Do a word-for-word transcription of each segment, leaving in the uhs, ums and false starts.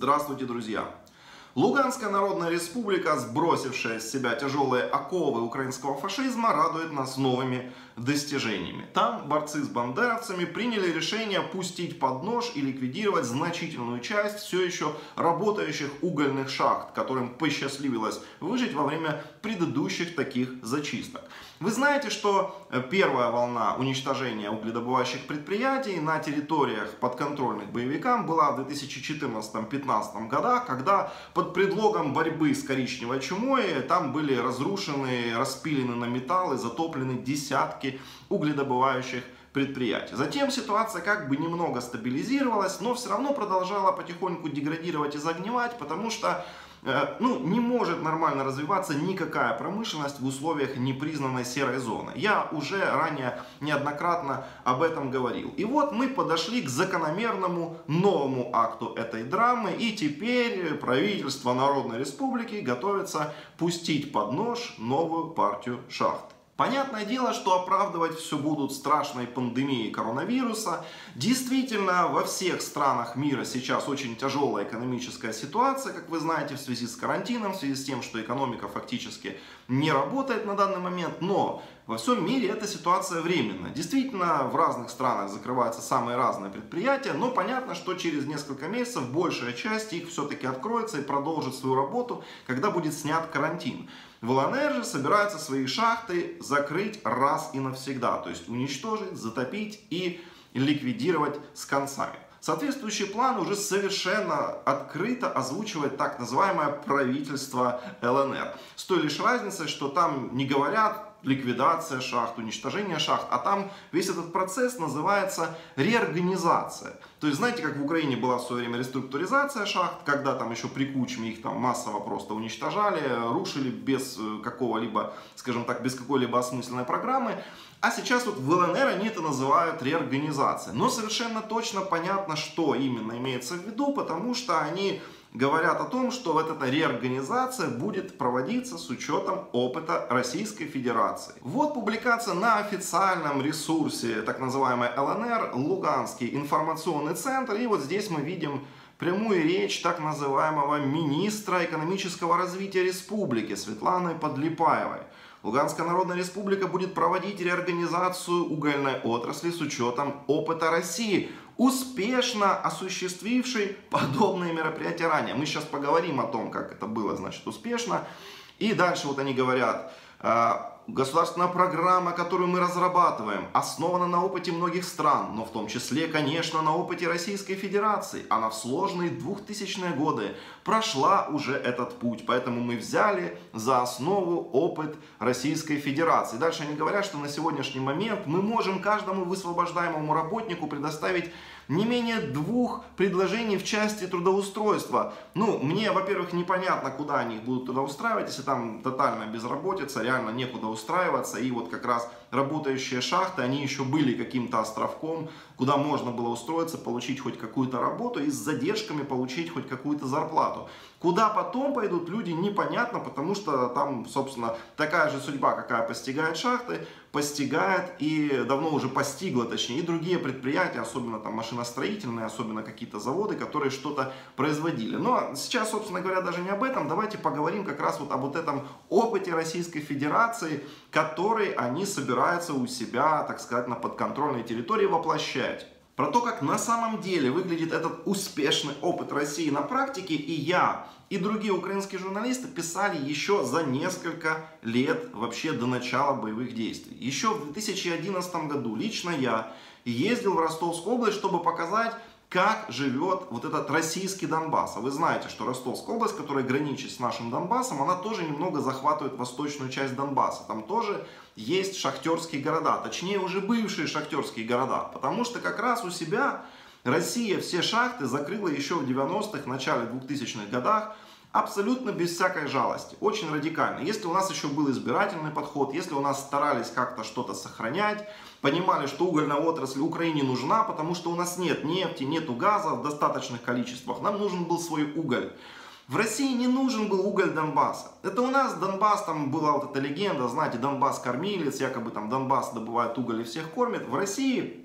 Здравствуйте, друзья! Луганская Народная Республика, сбросившая с себя тяжелые оковы украинского фашизма, радует нас новыми достижениями. Там борцы с бандеровцами приняли решение пустить под нож и ликвидировать значительную часть все еще работающих угольных шахт, которым посчастливилось выжить во время предыдущих таких зачисток. Вы знаете, что первая волна уничтожения угледобывающих предприятий на территориях подконтрольных боевикам была в две тысячи четырнадцатом — две тысячи пятнадцатом годах, когда под предлогом борьбы с коричневой чумой там были разрушены, распилены на металл и затоплены десятки угледобывающих предприятий. Затем ситуация как бы немного стабилизировалась, но все равно продолжала потихоньку деградировать и загнивать, потому что ну, не может нормально развиваться никакая промышленность в условиях непризнанной серой зоны. Я уже ранее неоднократно об этом говорил. И вот мы подошли к закономерному новому акту этой драмы, и теперь правительство Народной Республики готовится пустить под нож новую партию шахт. Понятное дело, что оправдывать все будут страшной пандемией коронавируса. Действительно, во всех странах мира сейчас очень тяжелая экономическая ситуация, как вы знаете, в связи с карантином, в связи с тем, что экономика фактически не работает на данный момент. Но во всем мире эта ситуация временная. Действительно, в разных странах закрываются самые разные предприятия, но понятно, что через несколько месяцев большая часть их все-таки откроется и продолжит свою работу, когда будет снят карантин. В ЛНР же собираются свои шахты закрыть раз и навсегда, то есть уничтожить, затопить и ликвидировать с концами. Соответствующий план уже совершенно открыто озвучивает так называемое правительство ЛНР. С той лишь разницей, что там не говорят ликвидация шахт, уничтожение шахт, а там весь этот процесс называется реорганизация. То есть, знаете, как в Украине была в свое время реструктуризация шахт, когда там еще при Кучме их там массово просто уничтожали, рушили без какого-либо, скажем так, без какой-либо осмысленной программы. А сейчас вот в ЛНР они это называют реорганизацией. Но совершенно точно понятно, что именно имеется в виду, потому что они говорят о том, что вот эта реорганизация будет проводиться с учетом опыта Российской Федерации. Вот публикация на официальном ресурсе так называемой ЛНР, Луганский информационный центр. И вот здесь мы видим прямую речь так называемого министра экономического развития республики Светланы Подлипаевой. Луганская Народная Республика будет проводить реорганизацию угольной отрасли с учетом опыта России, успешно осуществившей подобные мероприятия ранее. Мы сейчас поговорим о том, как это было, значит, успешно. И дальше вот они говорят: государственная программа, которую мы разрабатываем, основана на опыте многих стран, но в том числе, конечно, на опыте Российской Федерации. Она в сложные двухтысячные годы прошла уже этот путь, поэтому мы взяли за основу опыт Российской Федерации. Дальше они говорят, что на сегодняшний момент мы можем каждому высвобождаемому работнику предоставить не менее двух предложений в части трудоустройства. Ну, мне, во-первых, непонятно, куда они их будут трудоустраивать, если там тотальная безработица, реально некуда устраиваться. И вот как раз работающие шахты, они еще были каким-то островком, куда можно было устроиться, получить хоть какую-то работу и с задержками получить хоть какую-то зарплату. Куда потом пойдут люди, непонятно, потому что там, собственно, такая же судьба, какая постигает шахты, постигает и давно уже постигла, точнее, и другие предприятия, особенно там машиностроительные, особенно какие-то заводы, которые что-то производили. Но сейчас, собственно говоря, даже не об этом. Давайте поговорим как раз вот об вот этом опыте Российской Федерации, который они собираются у себя, так сказать, на подконтрольной территории воплощать. Про то, как на самом деле выглядит этот успешный опыт России на практике, и я, и другие украинские журналисты писали еще за несколько лет вообще до начала боевых действий. Еще в две тысячи одиннадцатом году лично я ездил в Ростовскую область, чтобы показать, как живет вот этот российский Донбасс. А вы знаете, что Ростовская область, которая граничит с нашим Донбассом, она тоже немного захватывает восточную часть Донбасса. Там тоже есть шахтерские города, точнее уже бывшие шахтерские города. Потому что как раз у себя Россия все шахты закрыла еще в девяностых, начале двухтысячных годах, абсолютно без всякой жалости, очень радикально. Если у нас еще был избирательный подход, если у нас старались как-то что-то сохранять, понимали, что угольная отрасль Украине нужна, потому что у нас нет нефти, нету газа в достаточных количествах, нам нужен был свой уголь. В России не нужен был уголь Донбасса. Это у нас Донбасс, там была вот эта легенда, знаете, Донбасс кормилец, якобы там Донбасс добывает уголь и всех кормит. В России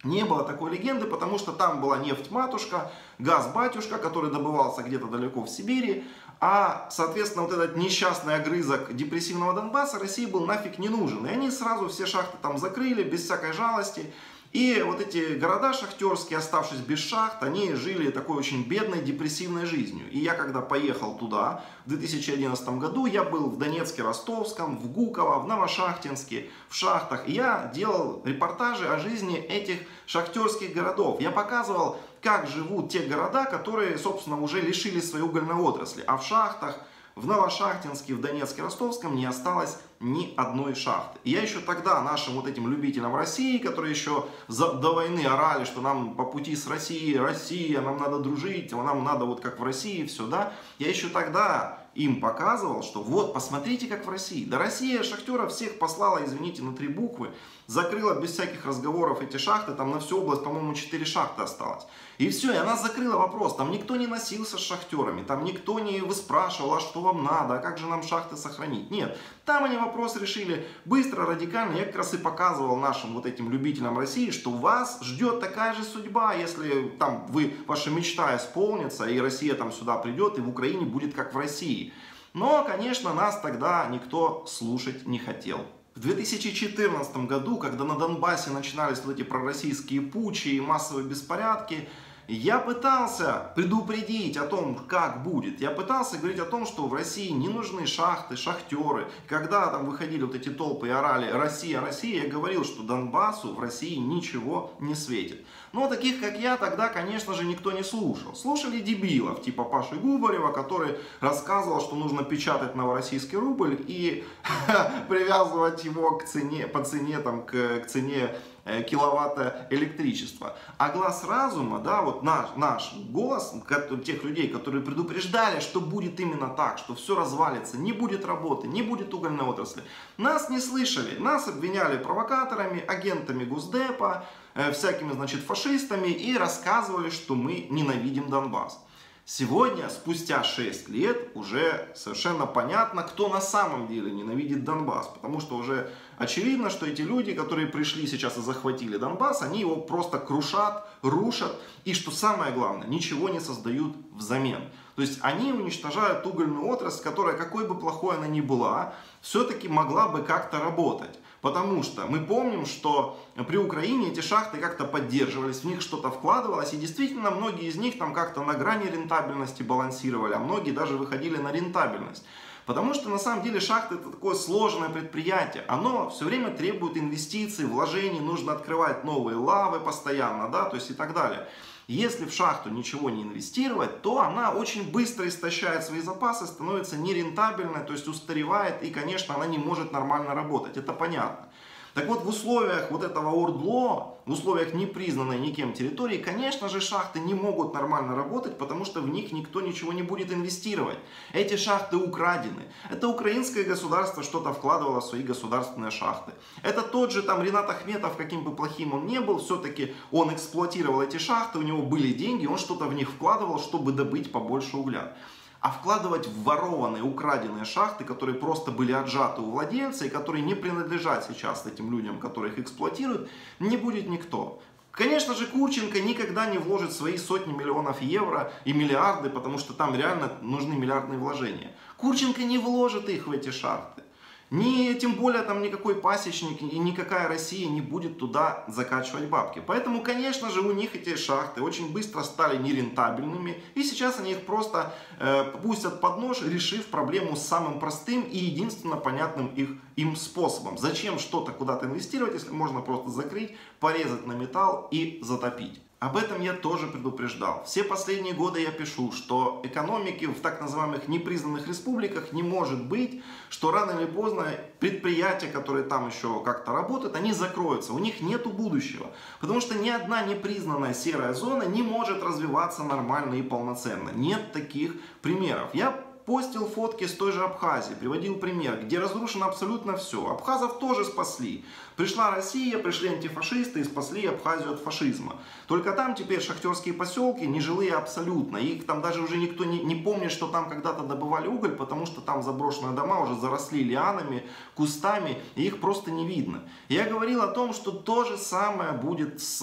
Не было такой легенды, потому что там была нефть-матушка, газ-батюшка, который добывался где-то далеко в Сибири. А, соответственно, вот этот несчастный огрызок депрессивного Донбасса России был нафиг не нужен. И они сразу все шахты там закрыли, без всякой жалости. И вот эти города шахтерские, оставшись без шахт, они жили такой очень бедной, депрессивной жизнью. И я когда поехал туда в две тысячи одиннадцатом году, я был в Донецке, Ростовском, в Гуково, в Новошахтинске, в шахтах. И я делал репортажи о жизни этих шахтерских городов. Я показывал, как живут те города, которые, собственно, уже лишились своей угольной отрасли. А в шахтах, в Новошахтинске, в Донецке, Ростовском не осталось ни одной шахты. И я еще тогда нашим вот этим любителям России, которые еще за, до войны орали, что нам по пути с Россией, Россия, нам надо дружить, нам надо вот как в России, все, да. Я еще тогда им показывал, что вот, посмотрите, как в России. Да Россия шахтеров всех послала, извините, на три буквы, закрыла без всяких разговоров эти шахты, там на всю область, по-моему, четыре шахты осталось. И все, и она закрыла вопрос, там никто не носился с шахтерами, там никто не выспрашивал, а что вам надо, а как же нам шахты сохранить. Нет, там они вопрос решили быстро, радикально. Я как раз и показывал нашим вот этим любителям России, что вас ждет такая же судьба, если там вы, ваша мечта исполнится, и Россия там сюда придет, и в Украине будет как в России. Но, конечно, нас тогда никто слушать не хотел. В две тысячи четырнадцатом году, когда на Донбассе начинались вот эти пророссийские путчи и массовые беспорядки, я пытался предупредить о том, как будет. Я пытался говорить о том, что в России не нужны шахты, шахтеры. Когда там выходили вот эти толпы и орали «Россия, Россия», я говорил, что Донбассу в России ничего не светит. Но таких, как я, тогда, конечно же, никто не слушал. Слушали дебилов, типа Паши Губарева, который рассказывал, что нужно печатать новороссийский рубль и привязывать его к цене, по цене, там, к, к цене киловатта электричества. А глаз разума, да, вот наш, наш голос тех людей, которые предупреждали, что будет именно так, что все развалится, не будет работы, не будет угольной отрасли, нас не слышали. Нас обвиняли провокаторами, агентами Госдепа, всякими, значит, фашистами и рассказывали, что мы ненавидим Донбасс. Сегодня, спустя шесть лет, уже совершенно понятно, кто на самом деле ненавидит Донбасс. Потому что уже очевидно, что эти люди, которые пришли сейчас и захватили Донбасс, они его просто крушат, рушат. И что самое главное, ничего не создают взамен. То есть они уничтожают угольную отрасль, которая, какой бы плохой она ни была, все-таки могла бы как-то работать. Потому что мы помним, что при Украине эти шахты как-то поддерживались, в них что-то вкладывалось, и действительно многие из них там как-то на грани рентабельности балансировали, а многие даже выходили на рентабельность. Потому что на самом деле шахты — это такое сложное предприятие, оно все время требует инвестиций, вложений, нужно открывать новые лавы постоянно, да, то есть и так далее. Если в шахту ничего не инвестировать, то она очень быстро истощает свои запасы, становится нерентабельной, то есть устаревает, и, конечно, она не может нормально работать. Это понятно. Так вот, в условиях вот этого ОРДЛО, в условиях непризнанной никем территории, конечно же, шахты не могут нормально работать, потому что в них никто ничего не будет инвестировать. Эти шахты украдены. Это украинское государство что-то вкладывало в свои государственные шахты. Это тот же там Ринат Ахметов, каким бы плохим он ни был, все-таки он эксплуатировал эти шахты, у него были деньги, он что-то в них вкладывал, чтобы добыть побольше угля. А вкладывать в ворованные, украденные шахты, которые просто были отжаты у владельца и которые не принадлежат сейчас этим людям, которые их эксплуатируют, не будет никто. Конечно же, Курченко никогда не вложит свои сотни миллионов евро и миллиарды, потому что там реально нужны миллиардные вложения. Курченко не вложит их в эти шахты. Ни, тем более там никакой пасечник и никакая Россия не будет туда закачивать бабки. Поэтому, конечно же, у них эти шахты очень быстро стали нерентабельными. И сейчас они их просто э, пустят под нож, решив проблему самым простым и единственно понятным их, им способом. Зачем что-то куда-то инвестировать, если можно просто закрыть, порезать на металл и затопить. Об этом я тоже предупреждал. Все последние годы я пишу, что экономики в так называемых непризнанных республиках не может быть, что рано или поздно предприятия, которые там еще как-то работают, они закроются, у них нету будущего. Потому что ни одна непризнанная серая зона не может развиваться нормально и полноценно. Нет таких примеров. Я постил фотки с той же Абхазии, приводил пример, где разрушено абсолютно все. Абхазов тоже спасли. Пришла Россия, пришли антифашисты и спасли Абхазию от фашизма. Только там теперь шахтерские поселки нежилые абсолютно. Их там даже уже никто не, не помнит, что там когда-то добывали уголь, потому что там заброшенные дома уже заросли лианами, кустами, и их просто не видно. Я говорил о том, что то же самое будет с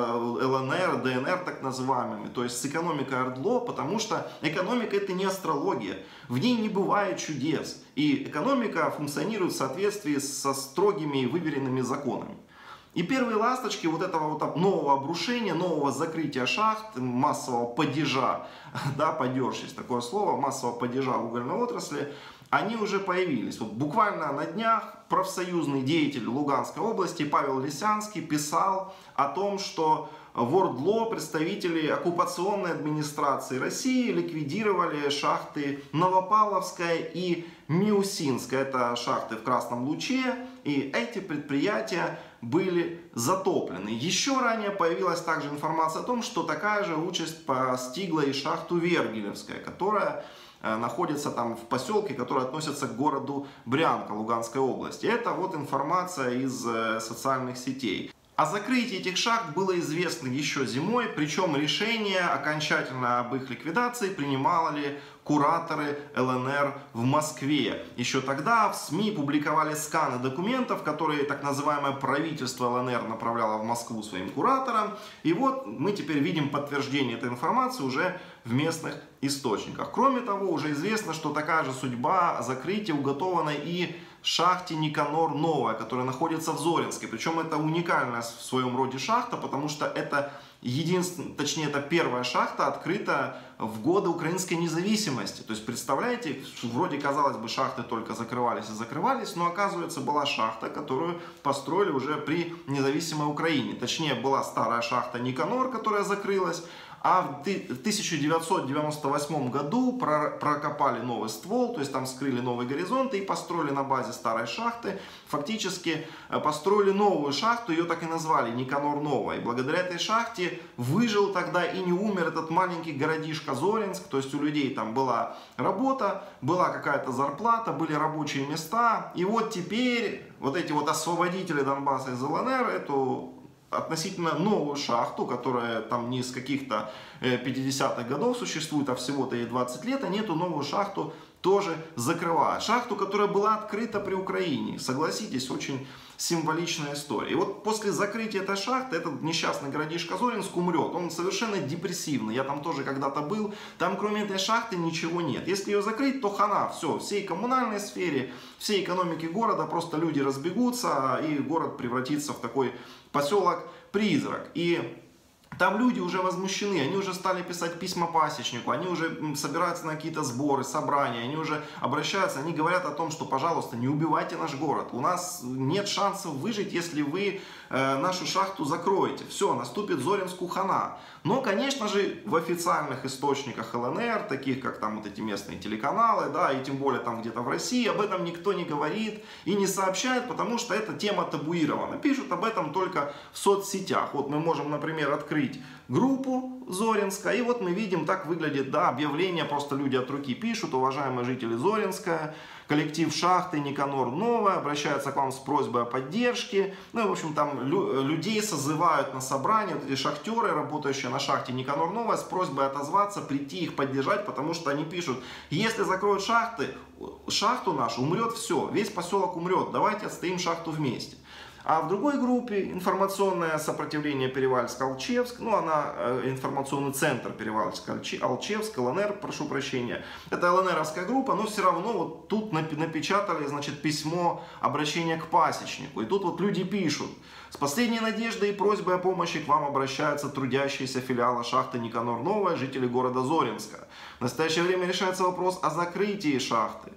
ЛНР, ДНР так называемыми, то есть с экономикой ОРДЛО, потому что экономика это не астрология, в ней не бывает чудес. И экономика функционирует в соответствии со строгими и выверенными законами. И первые ласточки вот этого вот нового обрушения, нового закрытия шахт, массового падежа, да, падеж есть такое слово, массового падежа в угольной отрасли, они уже появились. Вот буквально на днях профсоюзный деятель Луганской области Павел Лисянский писал о том, что в ОРДЛО представители оккупационной администрации России ликвидировали шахты Новопавловская и Миусинская. Это шахты в Красном Луче, и эти предприятия были затоплены. Еще ранее появилась также информация о том, что такая же участь постигла и шахту Вергилевская, которая находится там в поселке, который относится к городу Брянка Луганской области. Это вот информация из социальных сетей. О закрытии этих шахт было известно еще зимой, причем решение окончательно об их ликвидации принимали кураторы ЛНР в Москве. Еще тогда в СМИ публиковали сканы документов, которые так называемое правительство ЛНР направляло в Москву своим кураторам. И вот мы теперь видим подтверждение этой информации уже в местных источниках. Кроме того, уже известно, что такая же судьба закрытия уготована и шахте Никанор Новая, которая находится в Зоринске. Причем это уникальная в своем роде шахта, потому что это единственная, точнее это первая шахта, открыта в годы украинской независимости. То есть представляете, вроде казалось бы шахты только закрывались и закрывались, но оказывается была шахта, которую построили уже при независимой Украине. Точнее была старая шахта Никанор, которая закрылась. А в тысяча девятьсот девяносто восьмом году прокопали новый ствол, то есть там скрыли новые горизонты и построили на базе старой шахты, фактически построили новую шахту, ее так и назвали Никанор Новая. И благодаря этой шахте выжил тогда и не умер этот маленький городишко Зоринск, то есть у людей там была работа, была какая-то зарплата, были рабочие места. И вот теперь вот эти вот освободители Донбасса из ЛНР эту относительно новую шахту, которая там не с каких-то пятидесятых годов существует, а всего-то ей двадцать лет, они эту новую шахту тоже закрывают. Шахту, которая была открыта при Украине. Согласитесь, очень символичная история. И вот после закрытия этой шахты этот несчастный городишко Зоринск умрет. Он совершенно депрессивный. Я там тоже когда-то был. Там кроме этой шахты ничего нет. Если ее закрыть, то хана. Все, всей коммунальной сфере, всей экономики города просто люди разбегутся, и город превратится в такой поселок-призрак. И там люди уже возмущены, они уже стали писать письма пасечнику, они уже собираются на какие-то сборы, собрания, они уже обращаются, они говорят о том, что, пожалуйста, не убивайте наш город, у нас нет шансов выжить, если вы э, нашу шахту закроете. Все, наступит Зоринску хана. Но, конечно же, в официальных источниках ЛНР, таких как там вот эти местные телеканалы, да, и тем более там где-то в России, об этом никто не говорит и не сообщает, потому что эта тема табуирована. Пишут об этом только в соцсетях. Вот мы можем, например, открыть группу Зоринска, и вот мы видим, так выглядит, да, объявление, просто люди от руки пишут: уважаемые жители Зоринска, коллектив шахты Никанор Новая обращается к вам с просьбой о поддержке. Ну и, в общем, там лю людей созывают на собрание, вот эти шахтеры, работающие на шахте Никанор Новая, с просьбой отозваться, прийти их поддержать, потому что они пишут: если закроют шахты, шахту нашу, умрет все, весь поселок умрет, давайте отстоим шахту вместе. А в другой группе информационное сопротивление Перевальск-Алчевск, ну она э, информационный центр Перевальск-Алчевск, ЛНР, прошу прощения, это ЛНРовская группа, но все равно вот тут напечатали, значит, письмо обращения к пасечнику. И тут вот люди пишут: с последней надеждой и просьбой о помощи к вам обращаются трудящиеся филиала шахты Никанор Новая, жители города Зоринска. В настоящее время решается вопрос о закрытии шахты.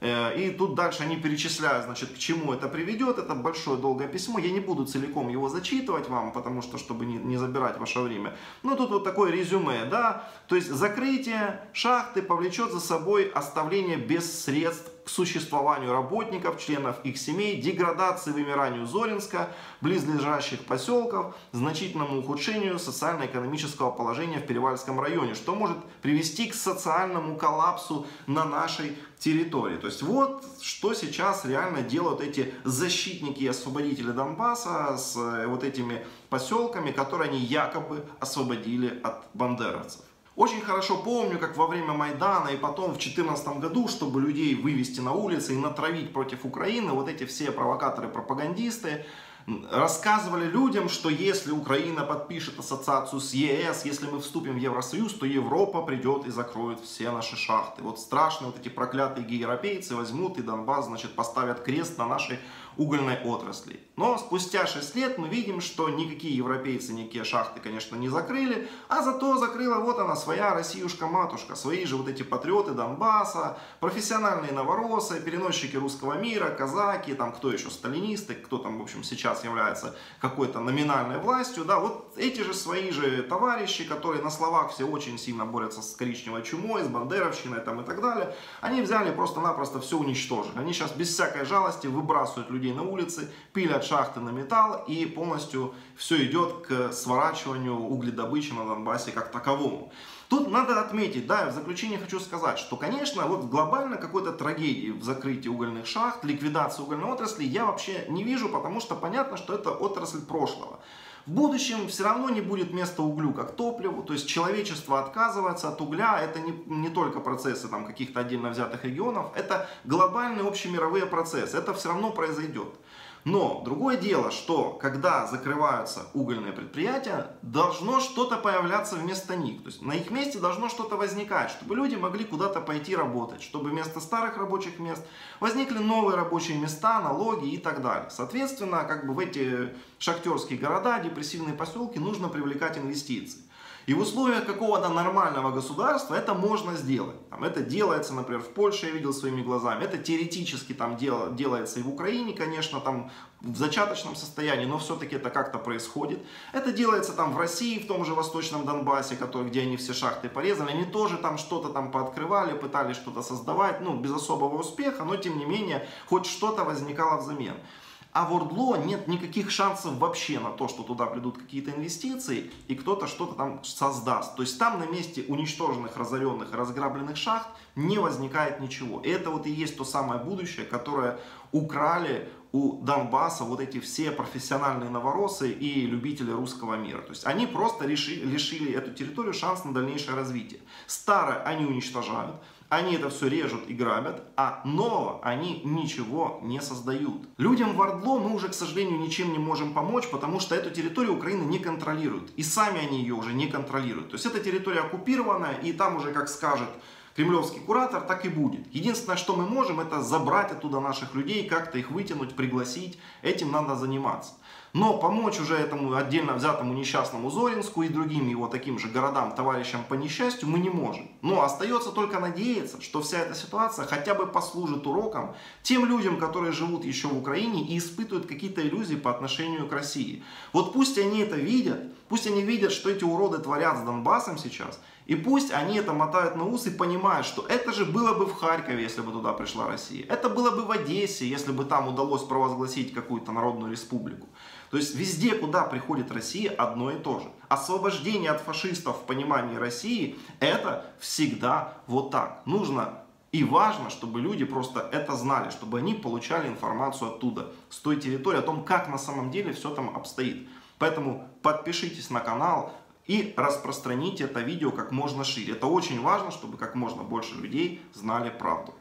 И тут дальше они перечисляют, значит, к чему это приведет. Это большое долгое письмо. Я не буду целиком его зачитывать вам, потому что, чтобы не, не забирать ваше время. Но тут вот такое резюме, да. То есть закрытие шахты повлечет за собой оставление без средств к существованию работников, членов их семей, деградации, вымиранию Зоринска, близлежащих поселков, значительному ухудшению социально-экономического положения в Перевальском районе, что может привести к социальному коллапсу на нашей территории. То есть вот что сейчас реально делают эти защитники и освободители Донбасса с вот этими поселками, которые они якобы освободили от бандеровцев. Очень хорошо помню, как во время Майдана и потом в две тысячи четырнадцатом году, чтобы людей вывести на улицы и натравить против Украины, вот эти все провокаторы-пропагандисты рассказывали людям, что если Украина подпишет ассоциацию с ЕС, если мы вступим в Евросоюз, то Европа придет и закроет все наши шахты. Вот страшные вот эти проклятые европейцы возьмут и Донбасс, значит, поставят крест на нашей угольной отрасли. Но спустя шесть лет мы видим, что никакие европейцы никакие шахты, конечно, не закрыли, а зато закрыла вот она, своя Россиюшка-матушка, свои же вот эти патриоты Донбасса, профессиональные новороссы, переносчики русского мира, казаки, там кто еще, сталинисты, кто там, в общем, сейчас является какой-то номинальной властью, да, вот эти же свои же товарищи, которые на словах все очень сильно борются с коричневой чумой, с бандеровщиной там и так далее, они взяли просто-напросто все уничтожили. Они сейчас без всякой жалости выбрасывают людей на улицы, пилят шахты на металл, и полностью все идет к сворачиванию угледобычи на Донбассе как таковому. Тут надо отметить, да, в заключение хочу сказать, что, конечно, вот глобально какой-то трагедии в закрытии угольных шахт, ликвидации угольной отрасли я вообще не вижу, потому что понятно, что это отрасль прошлого. В будущем все равно не будет места углю как топливу, то есть человечество отказывается от угля, это не, не только процессы там каких-то отдельно взятых регионов, это глобальные общемировые процессы, это все равно произойдет. Но другое дело, что когда закрываются угольные предприятия, должно что-то появляться вместо них. То есть на их месте должно что-то возникать, чтобы люди могли куда-то пойти работать, чтобы вместо старых рабочих мест возникли новые рабочие места, налоги и так далее. Соответственно, как бы в эти шахтерские города, депрессивные поселки нужно привлекать инвестиции. И в условиях какого-то нормального государства это можно сделать. Там, это делается, например, в Польше, я видел своими глазами. Это теоретически там дел, делается и в Украине, конечно, там в зачаточном состоянии, но все-таки это как-то происходит. Это делается там в России, в том же Восточном Донбассе, который, где они все шахты порезали. Они тоже там что-то там пооткрывали, пытались что-то создавать, ну, без особого успеха, но тем не менее, хоть что-то возникало взамен. А в ОРДЛО нет никаких шансов вообще на то, что туда придут какие-то инвестиции и кто-то что-то там создаст. То есть там на месте уничтоженных, разоренных, разграбленных шахт не возникает ничего. И это вот и есть то самое будущее, которое украли у Донбасса вот эти все профессиональные новороссы и любители русского мира. То есть они просто лишили, лишили эту территорию шанс на дальнейшее развитие. Старое они уничтожают. Они это все режут и грабят, а нового они ничего не создают. Людям в ОРДЛО мы уже, к сожалению, ничем не можем помочь, потому что эту территорию Украина не контролирует. И сами они ее уже не контролируют. То есть эта территория оккупированная, и там уже, как скажет кремлевский куратор, так и будет. Единственное, что мы можем, это забрать оттуда наших людей, как-то их вытянуть, пригласить. Этим надо заниматься. Но помочь уже этому отдельно взятому несчастному Зоринску и другим его таким же городам, товарищам по несчастью мы не можем. Но остается только надеяться, что вся эта ситуация хотя бы послужит уроком тем людям, которые живут еще в Украине и испытывают какие-то иллюзии по отношению к России. Вот пусть они это видят, пусть они видят, что эти уроды творят с Донбассом сейчас, и пусть они это мотают на ус и понимают, что это же было бы в Харькове, если бы туда пришла Россия. Это было бы в Одессе, если бы там удалось провозгласить какую-то народную республику. То есть везде, куда приходит Россия, одно и то же. Освобождение от фашистов в понимании России – это всегда вот так. Нужно и важно, чтобы люди просто это знали, чтобы они получали информацию оттуда, с той территории, о том, как на самом деле все там обстоит. Поэтому подпишитесь на канал и распространите это видео как можно шире. Это очень важно, чтобы как можно больше людей знали правду.